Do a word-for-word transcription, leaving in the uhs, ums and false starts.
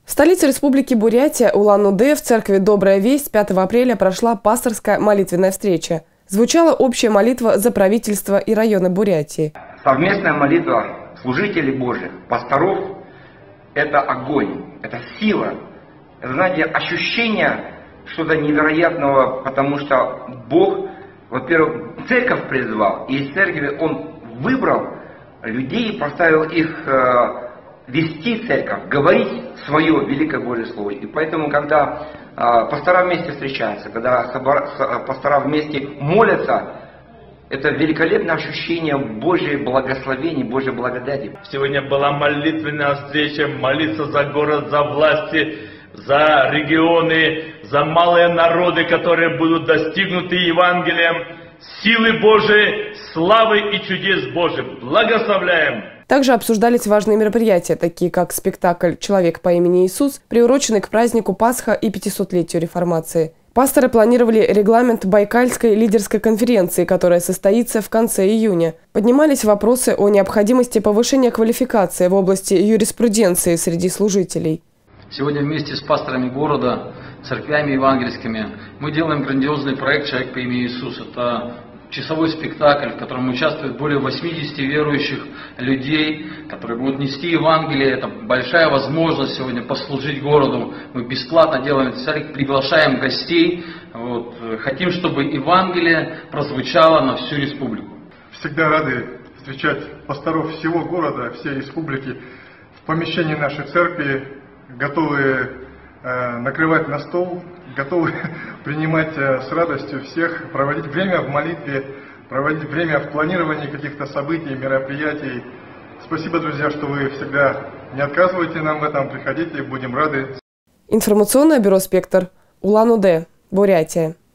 В столице Республики Бурятия, Улан-Удэ, в церкви «Добрая весть» пятого апреля прошла пасторская молитвенная встреча. Звучала общая молитва за правительство и районы Бурятии. Совместная молитва служителей Божьих, пасторов – это огонь, это сила. Это, знаете, ощущение что-то невероятного, потому что Бог, во-первых, церковь призвал, и из церкви Он выбрал людей и поставил их э, вести церковь, говорить свое великое Божье Слово. И поэтому, когда э, пастора вместе встречаются, когда собор, пастора вместе молятся, это великолепное ощущение Божьей благословения, Божьей благодати. Сегодня была молитвенная встреча, молиться за город, за власти, за регионы, за малые народы, которые будут достигнуты Евангелием, силы Божией, славы и чудес Божьих. Благословляем! Также обсуждались важные мероприятия, такие как спектакль «Человек по имени Иисус», приуроченный к празднику Пасха и пятисотлетию Реформации. Пасторы планировали регламент Байкальской лидерской конференции, которая состоится в конце июня. Поднимались вопросы о необходимости повышения квалификации в области юриспруденции среди служителей. Сегодня вместе с пасторами города, церквями евангельскими, мы делаем грандиозный проект «Человек по имени Иисус». Это часовой спектакль, в котором участвует более восьмидесяти верующих людей, которые будут нести Евангелие. Это большая возможность сегодня послужить городу. Мы бесплатно делаем этот спектакль, приглашаем гостей. Вот. Хотим, чтобы Евангелие прозвучало на всю республику. Всегда рады встречать пасторов всего города, всей республики в помещении нашей церкви, готовые э, накрывать на стол, готовы принимать э, с радостью всех, проводить время в молитве, проводить время в планировании каких-то событий, мероприятий. Спасибо, друзья, что вы всегда не отказываете нам в этом, приходите, будем рады. Информационное бюро «Спектр», Улан-Удэ, Бурятия.